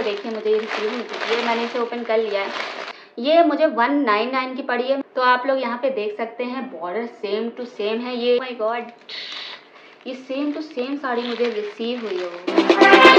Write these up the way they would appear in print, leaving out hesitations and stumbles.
देखिए मुझे ये रिसीव हो चुकी है, मैंने इसे ओपन कर लिया है। ये मुझे 199 की पड़ी है। तो आप लोग यहाँ पे देख सकते हैं बॉर्डर सेम टू सेम है। ये माय गॉड, ये सेम टू सेम साड़ी मुझे रिसीव हुई है।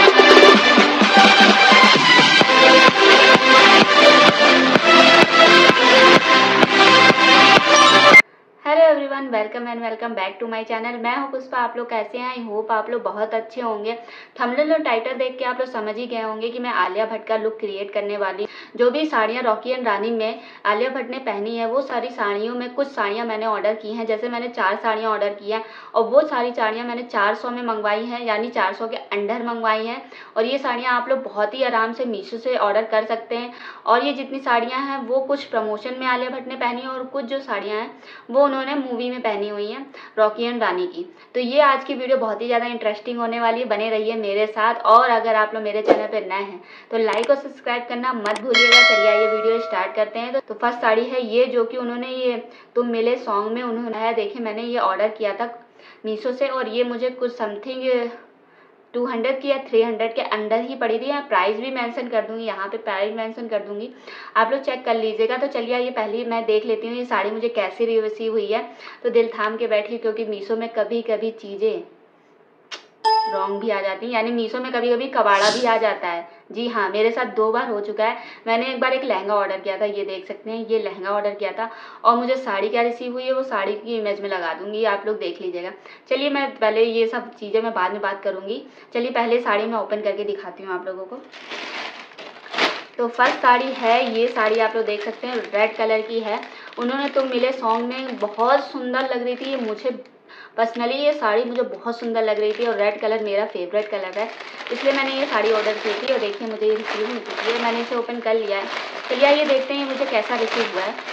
Hello everyone, welcome and welcome back to my channel. मैं हूं पुष्पा। आप लोग कैसे हैं? आई होप आप लोग बहुत अच्छे होंगे। थंबनेल और टाइटल देख के आप लोग समझ ही गए होंगे कि मैं आलिया भट्ट का लुक क्रिएट करने वाली। जो भी साड़ियां रॉकी एंड रानी में आलिया भट्ट ने पहनी है, वो सारी साड़ियों में कुछ साड़ियां मैंने ऑर्डर की हैं। जैसे मैंने 4 साड़ियाँ ऑर्डर की हैं और वो सारी साड़ियाँ मैंने 400 में मंगवाई हैं, यानी 400 के अंडर मंगवाई हैं। और ये साड़ियाँ आप लोग बहुत ही आराम से मीशो से ऑर्डर कर सकते हैं। और ये जितनी साड़ियाँ हैं वो कुछ प्रमोशन में आलिया भट्ट ने पहनी है और कुछ जो साड़ियाँ हैं वो उन्होंने मूवी में पहनी हुई है रॉकी एंड रानी की। तो ये आज की वीडियो बहुत ही ज़्यादा इंटरेस्टिंग होने वाली है, बने रहिए मेरे साथ। और अगर आप लोग मेरे चैनल पर नए हैं तो लाइक और सब्सक्राइब करना मत भूलिएगा। चलिए ये वीडियो स्टार्ट करते हैं। तो फर्स्ट साड़ी है ये, जो कि उन्होंने ये तुम मिले सॉन्ग में उन्होंने है। देखिए मैंने ये ऑर्डर किया था मीशो से और ये मुझे कुछ समथिंग 200 की या 300 के अंडर ही पड़ी थी। मैं प्राइस भी मेंशन कर दूंगी, यहाँ पे प्राइस मेंशन कर दूंगी, आप लोग चेक कर लीजिएगा। तो चलिए ये पहले मैं देख लेती हूँ ये साड़ी मुझे कैसी रिसीव हुई है। तो दिल थाम के बैठी, क्योंकि मीशो में कभी कभी चीज़ें रॉन्ग भी आ जाती हैं, यानी मीशो में कभी कभी कबाड़ा भी आ जाता है। जी हाँ, मेरे साथ 2 बार हो चुका है। मैंने एक बार एक लहंगा ऑर्डर किया था, ये देख सकते हैं, ये लहंगा ऑर्डर किया था और मुझे साड़ी क्या रिसीव हुई है वो साड़ी की इमेज में लगा दूंगी, आप लोग देख लीजिएगा। चलिए मैं पहले ये सब चीज़ें मैं बाद में बात करूंगी। चलिए पहले साड़ी मैं ओपन करके दिखाती हूँ आप लोगों को। तो फर्स्ट साड़ी है ये साड़ी, आप लोग देख सकते हैं रेड कलर की है। उन्होंने तुम मिले सॉन्ग में बहुत सुंदर लग रही थी। ये मुझे पर्सनली ये साड़ी मुझे बहुत सुंदर लग रही थी और रेड कलर मेरा फेवरेट कलर है, इसलिए मैंने ये साड़ी ऑर्डर की थी। और देखिए मुझे ये रिसीव हो चुकी है, मैंने इसे ओपन कर लिया है। चलिए ये देखते हैं मुझे कैसा रिसीव हुआ है।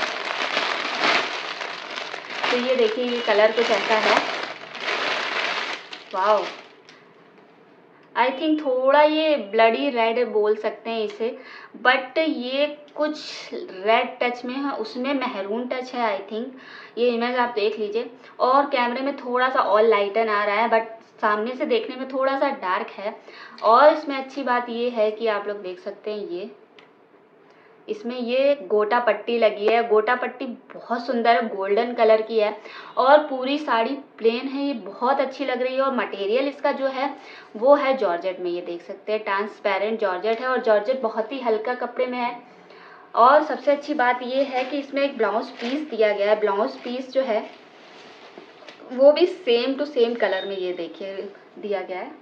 तो ये देखिए ये कलर कुछ ऐसा है। वाओ, आई थिंक थोड़ा ये ब्लडी रेड बोल सकते हैं इसे, बट ये कुछ रेड टच में है, उसमें मेहरून टच है आई थिंक। ये इमेज आप देख लीजिए। और कैमरे में थोड़ा सा और लाइटन आ रहा है, बट सामने से देखने में थोड़ा सा डार्क है। और इसमें अच्छी बात ये है कि आप लोग देख सकते हैं ये इसमें ये गोटा पट्टी लगी है। गोटा पट्टी बहुत सुंदर है, गोल्डन कलर की है और पूरी साड़ी प्लेन है। ये बहुत अच्छी लग रही है और मटेरियल इसका जो है वो है जॉर्जेट में, ये देख सकते हैं ट्रांसपेरेंट जॉर्जेट है और जॉर्जेट बहुत ही हल्का कपड़े में है। और सबसे अच्छी बात ये है कि इसमें एक ब्लाउज पीस दिया गया है। ब्लाउज पीस जो है वो भी सेम टू सेम कलर में ये देखिए दिया गया है।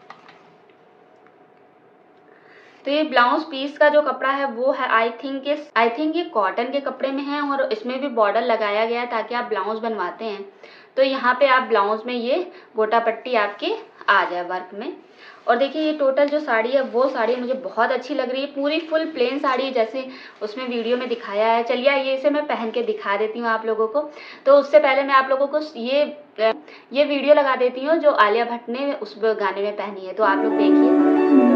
तो ये ब्लाउज पीस का जो कपड़ा है वो है आई थिंक ये कॉटन के कपड़े में है और इसमें भी बॉर्डर लगाया गया है ताकि आप ब्लाउज बनवाते हैं तो यहाँ पे आप ब्लाउज में ये गोटा पट्टी आपके आ जाए वर्क में। और देखिए ये टोटल जो साड़ी है वो साड़ी मुझे बहुत अच्छी लग रही है। पूरी फुल प्लेन साड़ी है जैसे उसमें वीडियो में दिखाया है। चलिए ये इसे मैं पहन के दिखा देती हूँ आप लोगों को। तो उससे पहले मैं आप लोगों को ये वीडियो लगा देती हूँ जो आलिया भट्ट ने उस गाने में पहनी है, तो आप लोग देखिए।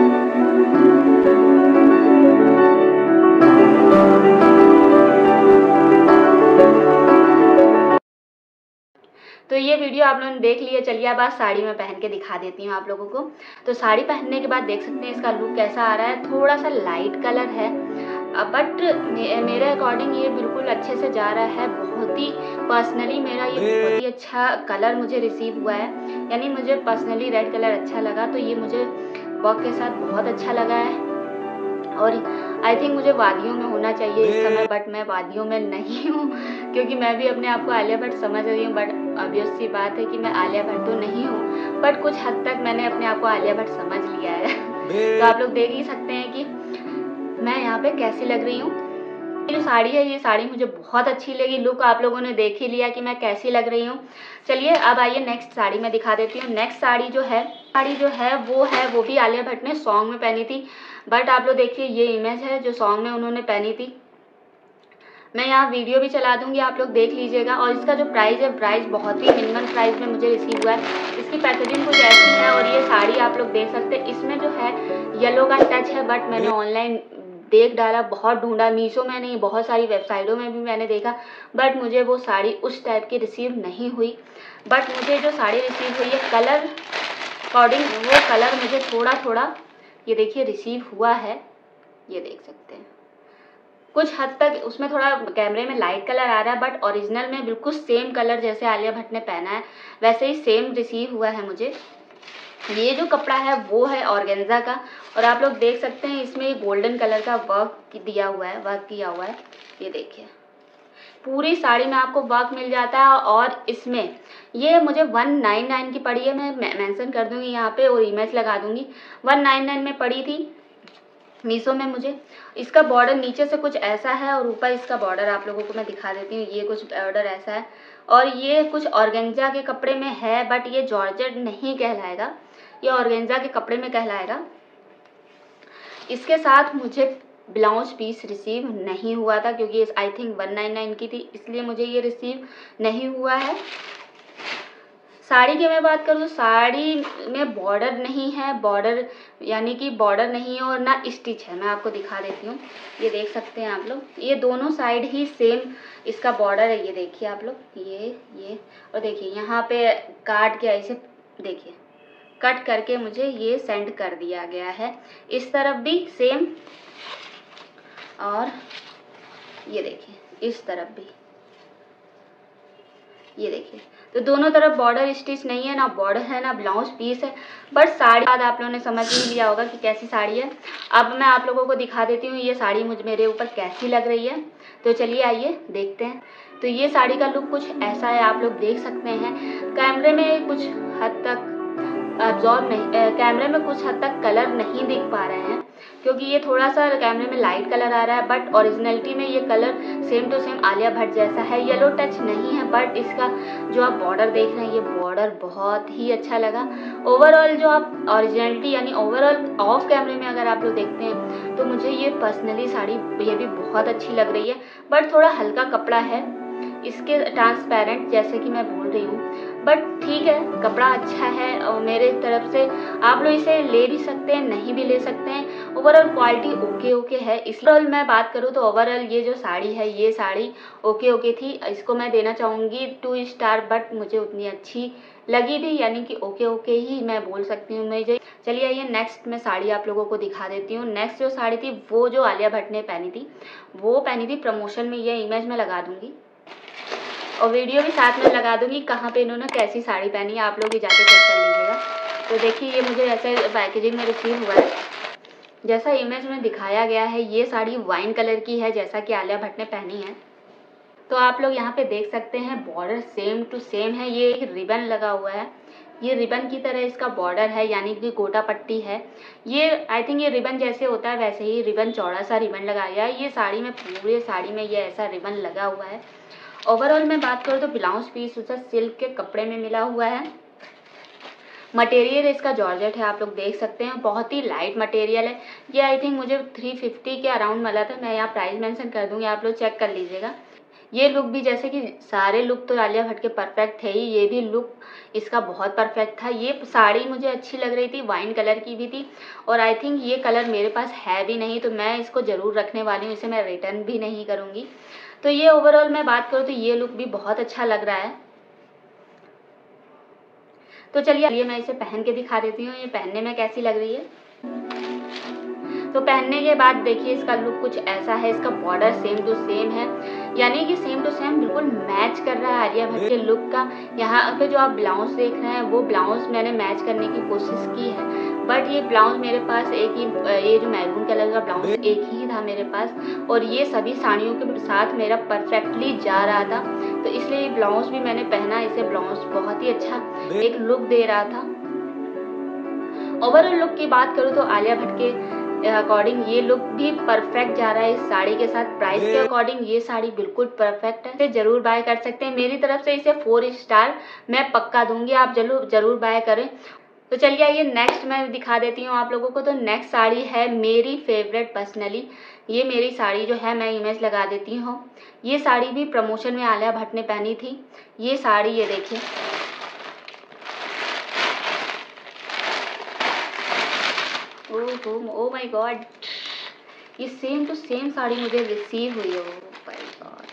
तो ये वीडियो आप लोगों ने देख लिया। चलिए अब साड़ी में पहन के दिखा देती हूँ आप लोगों को। तो साड़ी पहनने के बाद देख सकते हैं इसका लुक कैसा आ रहा है। थोड़ा सा लाइट कलर है बट मेरे अकॉर्डिंग ये बिल्कुल अच्छे से जा रहा है। बहुत ही पर्सनली मेरा ये बहुत ही अच्छा कलर मुझे रिसीव हुआ है, यानी मुझे पर्सनली रेड कलर अच्छा लगा। तो ये मुझे वर्क के साथ बहुत अच्छा लगा है और आई थिंक मुझे वादियों में होना चाहिए इस समय, बट मैं वादियों में नहीं हूँ क्योंकि मैं भी अपने आप को आलिया भट्ट समझ रही हूँ। बट ऑब्वियस सी बात है कि मैं आलिया भट्ट तो नहीं हूँ, बट कुछ हद तक मैंने अपने आप को आलिया भट्ट समझ लिया है। तो आप लोग देख ही सकते हैं कि मैं यहाँ पे कैसी लग रही हूँ। ये जो साड़ी है ये साड़ी मुझे बहुत अच्छी लगी। लुक आप लोगों ने देख ही लिया कि मैं कैसी लग रही हूँ। चलिए अब आइए नेक्स्ट साड़ी मैं दिखा देती हूँ। नेक्स्ट साड़ी जो है वो भी आलिया भट्ट ने सॉन्ग में पहनी थी। बट आप लोग देखिए ये इमेज है जो सॉन्ग में उन्होंने पहनी थी। मैं यहाँ वीडियो भी चला दूंगी, आप लोग देख लीजिएगा। और इसका जो प्राइस है, प्राइस बहुत ही मिनिमम प्राइस में मुझे रिसीव हुआ है। इसकी पैकेजिंग कुछ ऐसी है और ये साड़ी आप लोग देख सकते हैं इसमें जो है येलो का टच है। बट मैंने ऑनलाइन देख डाला, बहुत ढूंढा, मीशो में नहीं बहुत सारी वेबसाइटों में भी मैंने देखा, बट मुझे वो साड़ी उस टाइप की रिसीव नहीं हुई। बट मुझे जो साड़ी रिसीव हुई है कलर अकॉर्डिंग वो कलर मुझे थोड़ा ये देखिए रिसीव हुआ है, ये देख सकते हैं। कुछ हद तक उसमें थोड़ा कैमरे में लाइट कलर आ रहा है, बट ओरिजिनल में बिल्कुल सेम कलर जैसे आलिया भट्ट ने पहना है वैसे ही सेम रिसीव हुआ है मुझे। ये जो कपड़ा है वो है ऑर्गेन्जा का, और आप लोग देख सकते हैं इसमें गोल्डन कलर का वर्क दिया हुआ है, वर्क किया हुआ है। ये देखिए पूरी साड़ी में आपको वर्क मिल जाता है। और इसमें ये मुझे 199 की पड़ी है, मैं मेंशन कर दूंगी यहाँ पे और इमेज लगा दूंगी। 199 में पड़ी थी मीशो में मुझे। इसका बॉर्डर नीचे से कुछ ऐसा है और ऊपर इसका बॉर्डर आप लोगों को मैं दिखा देती हूँ। ये कुछ बॉर्डर ऐसा है और ये कुछ ऑर्गेन्जा के कपड़े में है, बट ये जॉर्जेट नहीं कहलाएगा, ये ऑर्गेन्जा के कपड़े में कहलाएगा। इसके साथ मुझे ब्लाउज पीस रिसीव नहीं हुआ था क्योंकि इस आई थिंक 199 की थी, इसलिए मुझे ये रिसीव नहीं हुआ है। साड़ी की मैं बात करूँ तो साड़ी में बॉर्डर नहीं है, बॉर्डर यानी कि बॉर्डर नहीं है और ना स्टिच है। मैं आपको दिखा देती हूँ, ये देख सकते हैं आप लोग, ये दोनों साइड ही सेम इसका बॉर्डर है। ये देखिए आप लोग, ये और देखिए यहाँ पे काट के ऐसे देखिए कट करके मुझे ये सेंड कर दिया गया है। इस तरफ भी सेम, और ये देखिए इस तरफ भी, ये देखिए। तो दोनों तरफ बॉर्डर स्टिच नहीं है, ना बॉर्डर है ना ब्लाउज पीस है, बट साड़ी बाद आप लोगों ने समझ ही लिया होगा कि कैसी साड़ी है। अब मैं आप लोगों को दिखा देती हूँ ये साड़ी मेरे ऊपर कैसी लग रही है। तो चलिए आइए देखते हैं। तो ये साड़ी का लुक कुछ ऐसा है, आप लोग देख सकते हैं। कैमरे में कुछ हद तक अब्जॉर्ब नहीं, कैमरे में कुछ हद तक कलर नहीं दिख पा रहे हैं क्योंकि ये थोड़ा सा कैमरे में लाइट कलर आ रहा है, बट ओरिजिनलिटी में ये colour same to same Alia Bhatt जैसा है। येलो टच नहीं है, बट इसका जो आप बॉर्डर देख रहे हैं ये बॉर्डर बहुत ही अच्छा लगा। ओवरऑल जो आप ओरिजिनलिटी यानी ओवरऑल ऑफ कैमरे में अगर आप लोग देखते हैं तो मुझे ये पर्सनली साड़ी ये भी बहुत अच्छी लग रही है, बट थोड़ा हल्का कपड़ा है इसके, ट्रांसपेरेंट जैसे कि मैं बोल रही हूँ, बट ठीक है कपड़ा अच्छा है और मेरे तरफ से आप लोग इसे ले भी सकते हैं, नहीं भी ले सकते हैं। ओवरऑल क्वालिटी ओके है। इसलिए मैं बात करूँ तो ओवरऑल ये जो साड़ी है ये साड़ी ओके थी, इसको मैं देना चाहूँगी 2 स्टार, बट मुझे उतनी अच्छी लगी भी, यानी कि ओके ही मैं बोल सकती हूँ मुझे। चलिए आइए नेक्स्ट मैं साड़ी आप लोगों को दिखा देती हूँ। नेक्स्ट जो साड़ी थी वो जो आलिया भट्ट ने पहनी थी प्रमोशन में, ये इमेज में लगा दूंगी और वीडियो भी साथ में लगा दूंगी कहाँ पे इन्होंने कैसी साड़ी पहनी है, आप लोग भी जाके चेक कर लीजिएगा। तो देखिए ये मुझे ऐसे पैकेजिंग में रिसीव हुआ है जैसा इमेज में दिखाया गया है। ये साड़ी वाइन कलर की है जैसा कि आलिया भट्ट ने पहनी है। तो आप लोग यहाँ पे देख सकते हैं बॉर्डर सेम टू सेम है। ये एक रिबन लगा हुआ है, ये रिबन की तरह इसका बॉर्डर है, यानी कि गोटा पट्टी है। ये आई थिंक ये रिबन जैसे होता है वैसे ही रिबन, चौड़ा सा रिबन लगाया है। ये साड़ी में, पूरे साड़ी में ये ऐसा रिबन लगा हुआ है। ओवरऑल मैं बात करूँ तो ब्लाउज पीस उसे सिल्क के कपड़े में मिला हुआ है। मटेरियल इसका जॉर्जेट है, आप लोग देख सकते हैं, बहुत ही लाइट मटेरियल है। ये आई थिंक मुझे 350 के अराउंड मिला था। मैं यहाँ प्राइस मेंशन कर दूंगी, आप लोग चेक कर लीजिएगा। ये लुक भी, जैसे कि सारे लुक तो आलिया भट्ट के परफेक्ट थे ही, ये भी लुक इसका बहुत परफेक्ट था। ये साड़ी मुझे अच्छी लग रही थी, वाइन कलर की भी थी, और आई थिंक ये कलर मेरे पास है भी नहीं, तो मैं इसको ज़रूर रखने वाली हूँ, इसे मैं रिटर्न भी नहीं करूँगी। तो ये ओवरऑल मैं बात करूँ तो ये लुक भी बहुत अच्छा लग रहा है। तो चलिए मैं इसे पहन के दिखा देती हूँ ये पहनने में कैसी लग रही है। तो पहनने के बाद देखिए इसका लुक कुछ ऐसा है। इसका बॉर्डर सेम टू सेम है, यानी कि सेम टू सेम बिल्कुल मैच कर रहा है आलिया भट्ट के लुक का। यहाँ पे जो आप ब्लाउज देख रहे हैं वो ब्लाउज मैंने मैच करने की कोशिश की है, बट ये ब्लाउज मेरे पास एक ही, ये जो मैरून कलर का ब्लाउज एक ही था मेरे पास, और ये सभी साड़ियों के साथ मेरा परफेक्टली जा रहा था, तो इसलिए ये ब्लाउज भी मैंने पहना। इसे ब्लाउज बहुत ही अच्छा एक लुक दे रहा था। ओवरऑल लुक की बात करूँ तो आलिया भट्ट के अकॉर्डिंग ये लुक भी परफेक्ट जा रहा है इस साड़ी के साथ। प्राइस के अकॉर्डिंग ये साड़ी बिल्कुल परफेक्ट है, इसे जरूर बाय कर सकते हैं। मेरी तरफ से इसे 4 स्टार मैं पक्का दूंगी, आप जरूर बाय करें। तो चलिए आइए नेक्स्ट मैं दिखा देती हूँ आप लोगों को। तो नेक्स्ट साड़ी है मेरी फेवरेट पर्सनली, ये मेरी साड़ी जो है मैं इमेज लगा देती हूँ। ये साड़ी भी प्रमोशन में आलिया भट्ट ने पहनी थी। ये साड़ी ये देखिए, ओ माय गॉड, ये सेम टू सेम साड़ी मुझे रिसीव हुई है। ओ माय गॉड,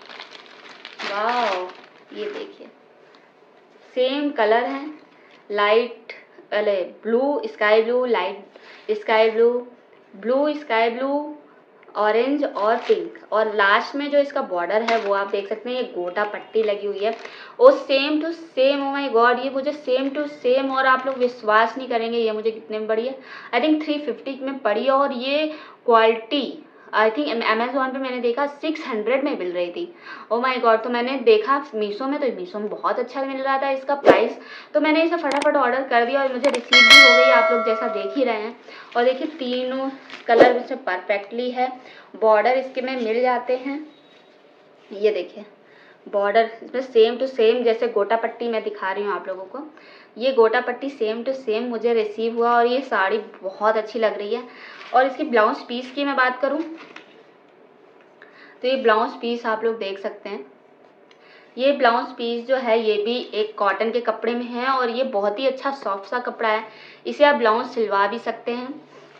वाओ, ये देखिए सेम कलर है, light blue, sky blue, light sky blue, blue sky blue, orange और पिंक, और लास्ट में जो इसका बॉर्डर है वो आप देख सकते हैं, ये गोटा पट्टी लगी हुई है और same to same. Oh my god, ये मुझे सेम टू सेम, और आप लोग विश्वास नहीं करेंगे ये मुझे कितने में पड़ी है। आई थिंक 350 में पड़ी है, और ये क्वालिटी आई थिंक अमेजोन पे मैंने देखा 600 में मिल रही थी। ओ माय गॉड, तो मैंने देखा मीशो में, तो मीशो में बहुत अच्छा मिल रहा था इसका प्राइस, तो मैंने इसे फटाफट ऑर्डर कर दिया और मुझे रिसीव भी हो गई, आप लोग जैसा देख ही रहे हैं। और देखिए तीनों कलर इसमें परफेक्टली है, बॉर्डर इसके में मिल जाते हैं, ये देखिए बॉर्डर इसमें सेम टू सेम, जैसे गोटा पट्टी मैं दिखा रही हूँ आप लोगों को, ये gota patti same to same मुझे रिसीव हुआ, और ये साड़ी बहुत अच्छी लग रही है। और इसकी ब्लाउज पीस की मैं बात करूँ तो ये ब्लाउज पीस आप लोग देख सकते हैं, ये ब्लाउज पीस जो है ये भी एक कॉटन के कपड़े में है, और ये बहुत ही अच्छा सॉफ्ट सा कपड़ा है, इसे आप ब्लाउज सिलवा भी सकते हैं।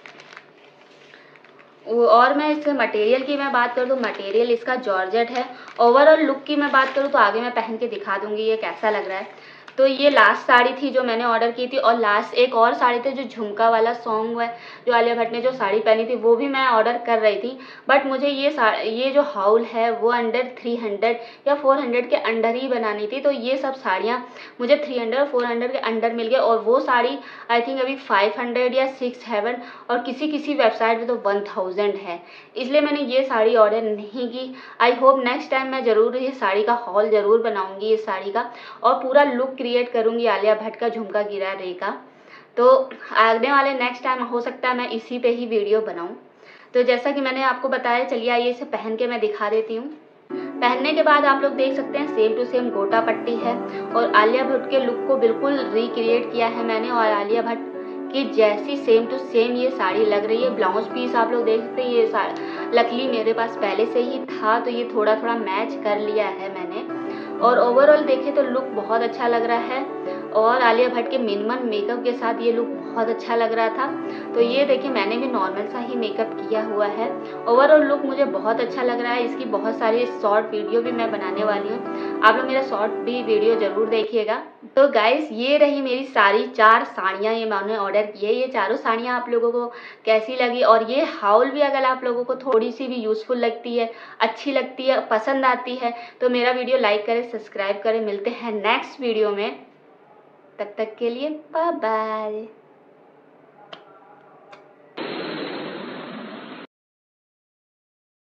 और मैं इसके मटेरियल की मैं बात करूँ तो मटेरियल इसका जॉर्जेट है। ओवरऑल लुक की मैं बात करूँ तो आगे मैं पहन के दिखा दूंगी ये कैसा लग रहा है। तो ये लास्ट साड़ी थी जो मैंने ऑर्डर की थी, और लास्ट एक और साड़ी थी जो झुमका वाला सॉन्ग है, जो आलिया भट्ट ने जो साड़ी पहनी थी वो भी मैं ऑर्डर कर रही थी, बट मुझे ये जो हाउल है वो अंडर 300 या 400 के अंडर ही बनानी थी, तो ये सब साड़ियाँ मुझे 300 और 400 के अंडर मिल गए, और वो साड़ी आई थिंक अभी 500 या 600 और किसी किसी वेबसाइट में तो 1000 है, इसलिए मैंने ये साड़ी ऑर्डर नहीं की। आई होप नेक्स्ट टाइम मैं ज़रूर ये साड़ी का हॉल ज़रूर बनाऊंगी इस साड़ी का, और पूरा लुक क्रिएट करूंगी आलिया भट्ट का झुमका गिरा रे का। तो आने वाले नेक्स्ट टाइम हो सकता है मैं इसी पे ही वीडियो बनाऊं। तो जैसा कि मैंने आपको बताया, चलिए आइए इसे पहन के मैं दिखा देती हूँ। पहनने के बाद आप लोग देख सकते हैं सेम टू सेम गोटा पट्टी है, और आलिया भट्ट के लुक को बिल्कुल रिक्रिएट किया है मैंने, और आलिया भट्ट की जैसी सेम टू सेम ये साड़ी लग रही है। ब्लाउज पीस आप लोग देख सकते हैं, ये लकीली मेरे पास पहले से ही था, तो ये थोड़ा थोड़ा मैच कर लिया है मैंने, और ओवरऑल देखें तो लुक बहुत अच्छा लग रहा है, और आलिया भट्ट के मिनिमम मेकअप के साथ ये लुक बहुत अच्छा लग रहा था। तो ये देखिए मैंने भी नॉर्मल सा ही मेकअप किया हुआ है, ओवरऑल लुक मुझे बहुत अच्छा लग रहा है। इसकी बहुत सारी शॉर्ट वीडियो भी मैं बनाने वाली हूँ, आप लोग मेरा शॉर्ट भी वीडियो जरूर देखिएगा। तो गाइस ये रही मेरी सारी 4 साड़ियाँ, ये मैंने ऑर्डर की है। ये चारों साड़ियाँ आप लोगों को कैसी लगी, और ये हाउल भी अगर आप लोगों को थोड़ी सी भी यूजफुल लगती है, अच्छी लगती है, पसंद आती है, तो मेरा वीडियो लाइक करें, सब्सक्राइब करें। मिलते हैं नेक्स्ट वीडियो में, तब तक के लिए बाय बाय।